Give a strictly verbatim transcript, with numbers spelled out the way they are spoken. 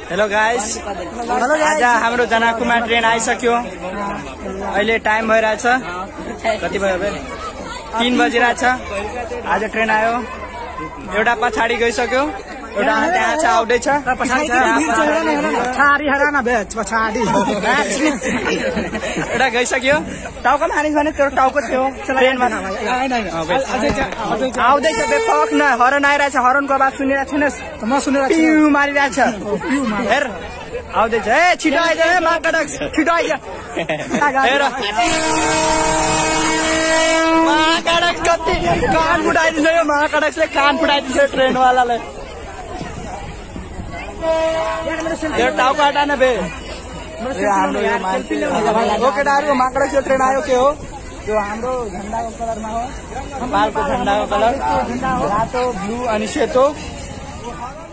Hello guys, आज हाम्रो जनाकुमा train आइसक्यो। अहिले टाइम भइरहेछ, कति भयो बे? तीन बजिरहेछ। आज ट्रेन आयो, एउटा पछाडि गइसक्यो, एउटा त्यहाँ छ आउँदैछ। एउटा गइसक्यो। टाउको मानिस भने त्यो टाउको थियो ट्रेनमा आउँदैछ। बेफक न हरन आइरहेछ, हरनको आवाज सुनिरहेको छैनस्? म सुनिरहेको छु, पिउ मारिरहेछ। हेर आउँदैछ, ए छिटो आइज, ए महाकडक छिटो आइज। हेर महाकडक कति कान फुटाइदिन्छ यो महाकडकले, कान फुटाइदिन्छ ट्रेनवालालाई। यो टाउको हटान बे। हाम्रो यो मान्छे हो केटाहरु, महाकडक ट्रेन आयो के हो? त्यो हाम्रो झण्डाको कलरमा हो, नेपालको झण्डाको कलर रातो ब्लू अनि सेतो।